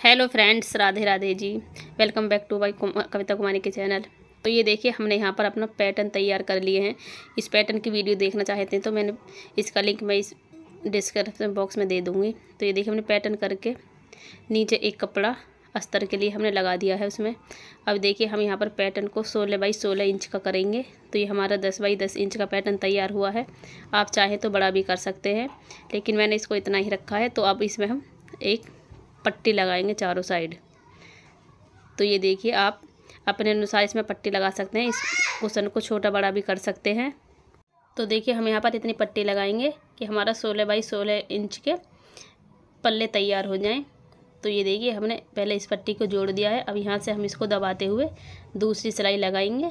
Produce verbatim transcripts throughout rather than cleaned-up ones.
Hello friends, Radhe Radhe ji. Welcome back to my Kavita Kumari के channel. तो ये देखिए, हमने यहाँ पर अपना पैटर्न तैयार कर लिए हैं। इस पैटर्न की वीडियो देखना चाहते हैं तो मैंने इसका लिंक मैं इस डिस्क्रिप्शन बॉक्स में दे दूँगी। तो ये देखिए, हमने पैटर्न करके नीचे एक कपड़ा अस्तर के लिए हमने लगा दिया है उसमें। अब देखिए, हम यहाँ पर पैटर्न को सोलह बाई सोलह इंच का करेंगे। तो ये हमारा दस बाई दस इंच का पैटर्न तैयार हुआ है। आप चाहें तो बड़ा भी कर सकते हैं, लेकिन मैंने इसको इतना ही रखा है। तो अब इसमें हम एक पट्टी लगाएंगे चारों साइड। तो ये देखिए, आप अपने अनुसार इसमें पट्टी लगा सकते हैं। इस कुशन को छोटा बड़ा भी कर सकते हैं। तो देखिए, हम यहाँ पर इतनी पट्टी लगाएंगे कि हमारा सोलह बाई सोलह इंच के पल्ले तैयार हो जाएं। तो ये देखिए, हमने पहले इस पट्टी को जोड़ दिया है। अब यहाँ से हम इसको दबाते हुए दूसरी सिलाई लगाएंगे।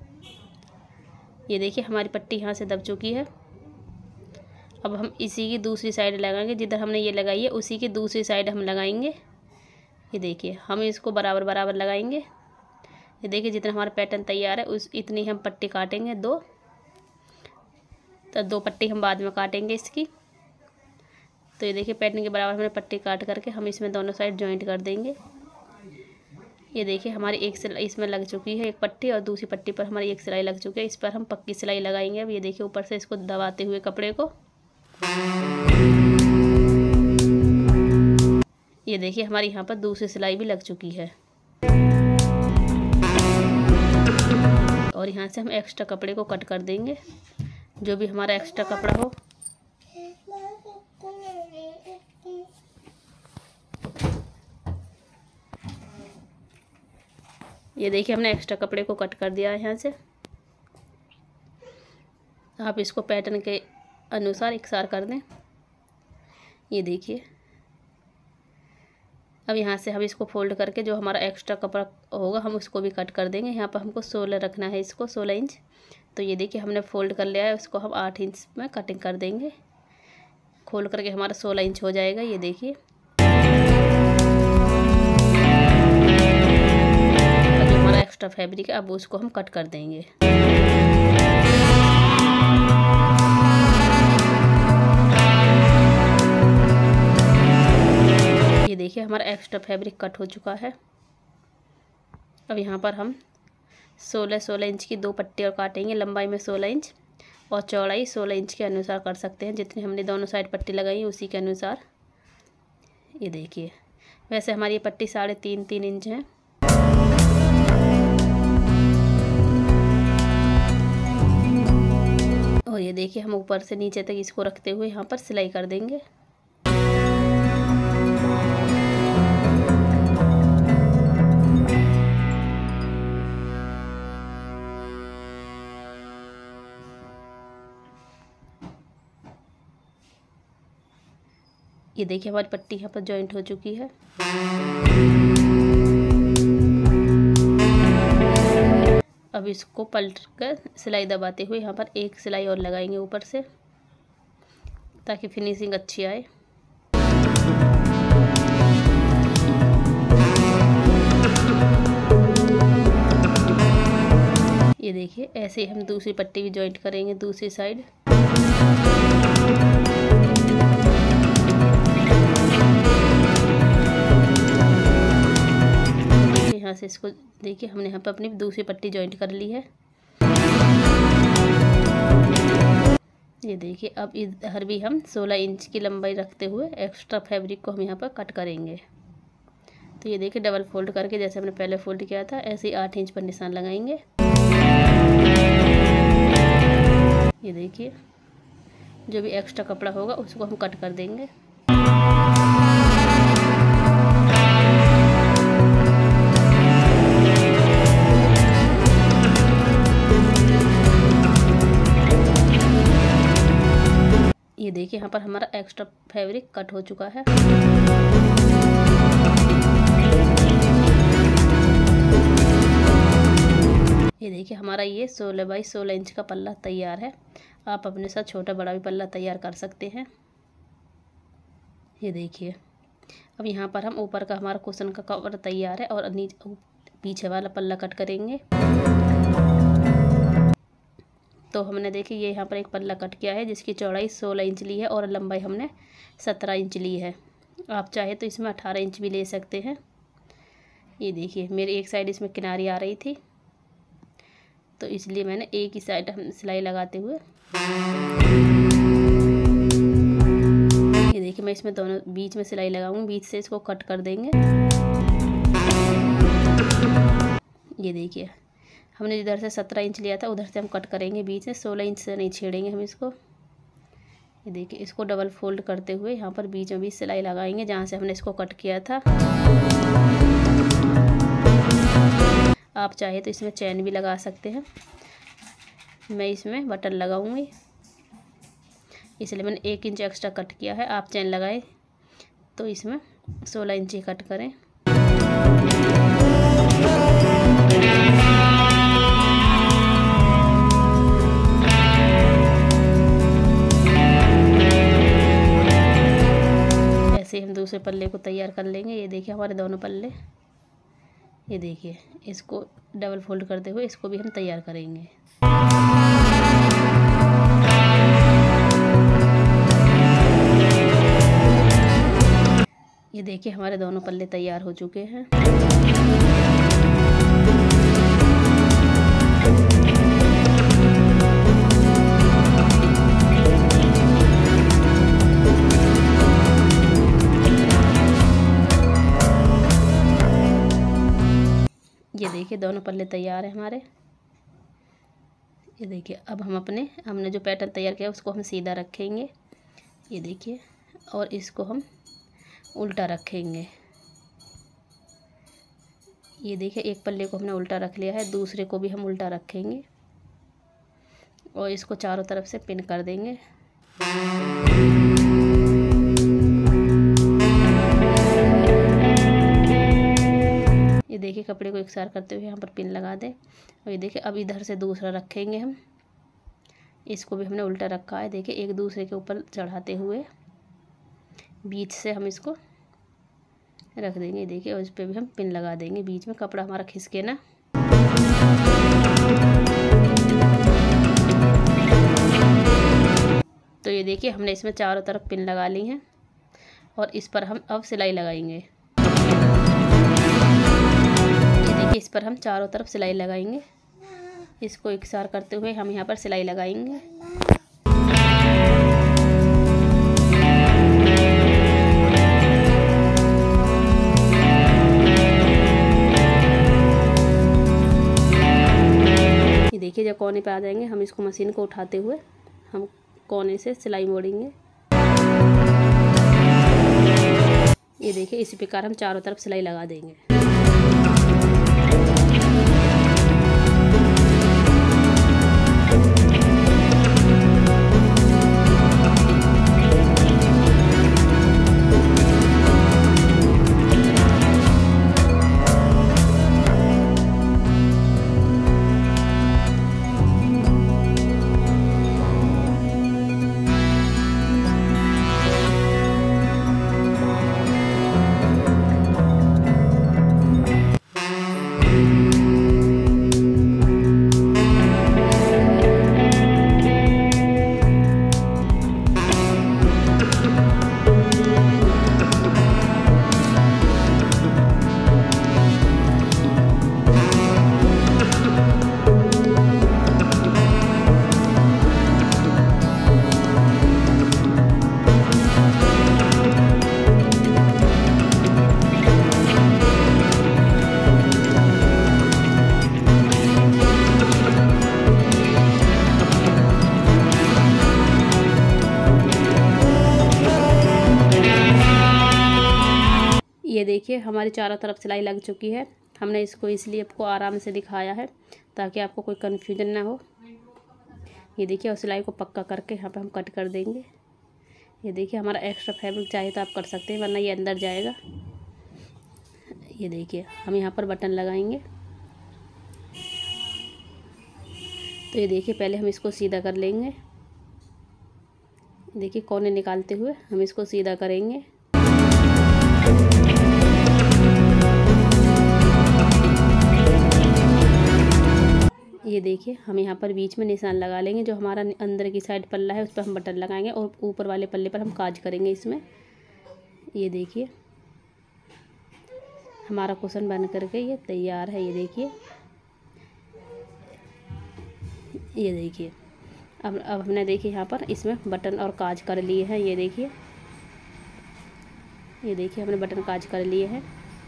ये देखिए, हमारी पट्टी यहाँ से दब चुकी है। अब हम इसी की दूसरी साइड लगाएंगे। जिधर हमने ये लगाई है उसी की दूसरी साइड हम लगाएंगे। ये देखिए, हम इसको बराबर बराबर लगाएंगे। ये देखिए, जितना हमारा पैटर्न तैयार है उस इतनी हम पट्टी काटेंगे, दो तो दो पट्टी हम बाद में काटेंगे इसकी। तो ये देखिए, पैटर्न के बराबर हमने पट्टी काट करके हम इसमें दोनों साइड जॉइंट कर देंगे। ये देखिए, हमारी एक सिलाई इसमें लग चुकी है, एक पट्टी, और दूसरी पट्टी पर हमारी एक सिलाई लग चुकी है। इस पर हम पक्की सिलाई लगाएंगे। अब ये देखिए, ऊपर से इसको दबाते हुए कपड़े को ये देखिए, हमारी यहाँ पर दूसरी सिलाई भी लग चुकी है। और यहाँ से हम एक्स्ट्रा कपड़े को कट कर देंगे, जो भी हमारा एक्स्ट्रा कपड़ा हो। ये देखिए, हमने एक्स्ट्रा कपड़े को कट कर दिया है यहाँ से। आप इसको पैटर्न के अनुसार इकसार कर दें। ये देखिए, अब यहाँ से हम इसको फोल्ड करके जो हमारा एक्स्ट्रा कपड़ा होगा हम उसको भी कट कर देंगे। यहाँ पर हमको सोलह रखना है, इसको सोलह इंच। तो ये देखिए, हमने फोल्ड कर लिया है, उसको हम आठ इंच में कटिंग कर देंगे। खोल करके हमारा सोलह इंच हो जाएगा। ये देखिए, जो हमारा एक्स्ट्रा फैब्रिक है अब उसको हम कट कर देंगे। ये देखिए, हमारा एक्स्ट्रा फैब्रिक कट हो चुका है। अब यहाँ पर हम सोलह सोलह इंच की दो पट्टी और काटेंगे। लंबाई में सोलह इंच और चौड़ाई सोलह इंच के अनुसार कर सकते हैं, जितनी हमने दोनों साइड पट्टी लगाई उसी के अनुसार। ये देखिए, वैसे हमारी ये पट्टी साढ़े तीन तीन इंच है। और ये देखिए, हम ऊपर से नीचे तक इसको रखते हुए यहाँ पर सिलाई कर देंगे। ये देखिए, हमारी पट्टी यहाँ पर जॉइंट हो चुकी है। अब इसको पलट कर सिलाई दबाते हुए यहाँ पर एक सिलाई और लगाएंगे ऊपर से, ताकि फिनिशिंग अच्छी आए। ये देखिए, ऐसे ही हम दूसरी पट्टी भी जॉइंट करेंगे दूसरी साइड। यहाँ से इसको देखिए, हमने यहाँ पर अपनी दूसरी पट्टी जॉइंट कर ली है। ये देखिए, अब इधर भी हम सोलह इंच की लंबाई रखते हुए एक्स्ट्रा फैब्रिक को हम यहाँ पर कट करेंगे। तो ये देखिए, डबल फोल्ड करके जैसे हमने पहले फोल्ड किया था ऐसे ही आठ इंच पर निशान लगाएंगे। ये देखिए, जो भी एक्स्ट्रा कपड़ा होगा उसको हम कट कर देंगे। ये देखिए, यहाँ पर हमारा एक्स्ट्रा फैब्रिक कट हो चुका है। ये देखिए, हमारा ये सोलह बाई सोलह इंच का पल्ला तैयार है। आप अपने साथ छोटा बड़ा भी पल्ला तैयार कर सकते हैं। ये देखिए, अब यहाँ पर हम ऊपर का हमारा कुशन का कवर तैयार है और नीचे पीछे वाला पल्ला कट करेंगे। तो हमने देखिए, ये यहाँ पर एक पल्ला कट किया है जिसकी चौड़ाई सोलह इंच ली है और लंबाई हमने सत्रह इंच ली है। आप चाहे तो इसमें अठारह इंच भी ले सकते हैं। ये देखिए मेरी एक साइड इसमें किनारी आ रही थी, तो इसलिए मैंने एक ही साइड हम सिलाई लगाते हुए, ये देखिए मैं इसमें दोनों बीच में सिलाई लगाऊंगी, बीच से इसको कट कर देंगे। ये देखिए हमने इधर से सत्रह इंच लिया था, उधर से हम कट करेंगे बीच से, सोलह इंच से नहीं छेड़ेंगे हम इसको। ये देखिए इसको डबल फोल्ड करते हुए यहाँ पर बीच में भी सिलाई लगाएंगे जहाँ से हमने इसको कट किया था। आप चाहे तो इसमें चैन भी लगा सकते हैं, मैं इसमें बटन लगाऊंगी इसलिए मैंने एक इंच एक्स्ट्रा कट किया है। आप चैन लगाए तो इसमें सोलह इंच ही कट करें। ऐसे हम दूसरे पल्ले को तैयार कर लेंगे। ये देखिए हमारे दोनों पल्ले, ये देखिए इसको डबल फोल्ड करते हुए इसको भी हम तैयार करेंगे। ये देखिए हमारे दोनों पल्ले तैयार हो चुके हैं। ये देखिए दोनों पल्ले तैयार हैं हमारे। ये देखिए अब हम अपने हमने जो पैटर्न तैयार किया उसको हम सीधा रखेंगे। ये देखिए और इसको हम उल्टा रखेंगे। ये देखिए एक पल्ले को हमने उल्टा रख लिया है, दूसरे को भी हम उल्टा रखेंगे और इसको चारों तरफ से पिन कर देंगे। ये देखिए कपड़े को एकसार करते हुए यहाँ पर पिन लगा दें। और ये देखिए अब इधर से दूसरा रखेंगे हम, इसको भी हमने उल्टा रखा है। देखिए एक दूसरे के ऊपर चढ़ाते हुए बीच से हम इसको रख देंगे। देखिए और इस पर भी हम पिन लगा देंगे, बीच में कपड़ा हमारा खिसके ना। तो ये देखिए हमने इसमें चारों तरफ पिन लगा ली हैं और इस पर हम अब सिलाई लगाएंगे। ये देखिए इस पर हम चारों तरफ सिलाई लगाएंगे, इसको एकसार करते हुए हम यहाँ पर सिलाई लगाएंगे। ये देखिए जब कोने पे आ जाएंगे हम इसको मशीन को उठाते हुए हम कोने से सिलाई मोड़ेंगे। ये देखिए इसी प्रकार हम चारों तरफ सिलाई लगा देंगे। ये देखिए हमारी चारों तरफ सिलाई लग चुकी है। हमने इसको इसलिए आपको आराम से दिखाया है ताकि आपको कोई कन्फ्यूजन ना हो। ये देखिए और सिलाई को पक्का करके यहाँ पे हम कट कर देंगे। ये देखिए हमारा एक्स्ट्रा फैब्रिक चाहे तो आप कर सकते हैं वरना ये अंदर जाएगा। ये देखिए हम यहाँ पर बटन लगाएंगे। तो ये देखिए पहले हम इसको सीधा कर लेंगे। देखिए कोने निकालते हुए हम इसको सीधा करेंगे। ये देखिए हम यहाँ पर बीच में निशान लगा लेंगे। जो हमारा अंदर की साइड पल्ला है उस पर हम बटन लगाएंगे और ऊपर वाले पल्ले पर हम काज करेंगे इसमें। ये देखिए हमारा कुशन बन करके ये तैयार है। ये देखिए ये देखिए अब अब हमने देखिए यहाँ पर इसमें बटन और काज कर लिए हैं। ये देखिए ये देखिए हमने बटन काज कर लिए हैं।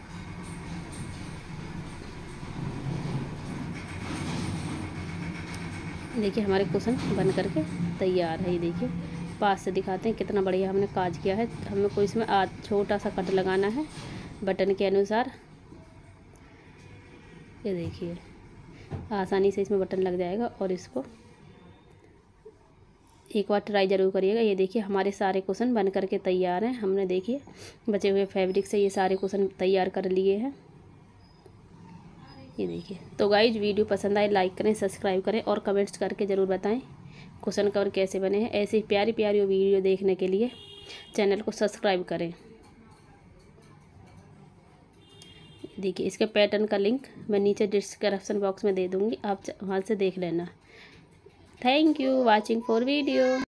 देखिए हमारे कुशन बन करके तैयार है। ये देखिए पास से दिखाते हैं कितना बढ़िया हमने काज किया है। हमें कोई इसमें आ छोटा सा कट लगाना है बटन के अनुसार। ये देखिए आसानी से इसमें बटन लग जाएगा और इसको एक बार ट्राई ज़रूर करिएगा। ये देखिए हमारे सारे कुशन बन करके तैयार हैं। हमने देखिए बचे हुए फैब्रिक से ये सारे कुशन तैयार कर लिए हैं। ये देखिए तो गाइज वीडियो पसंद आए लाइक करें, सब्सक्राइब करें और कमेंट्स करके ज़रूर बताएं कुशन कवर कैसे बने हैं। ऐसे प्यारी प्यारी वीडियो देखने के लिए चैनल को सब्सक्राइब करें। देखिए इसके पैटर्न का लिंक मैं नीचे डिस्क्रिप्शन बॉक्स में दे दूँगी, आप वहाँ से देख लेना। Thank you watching for video.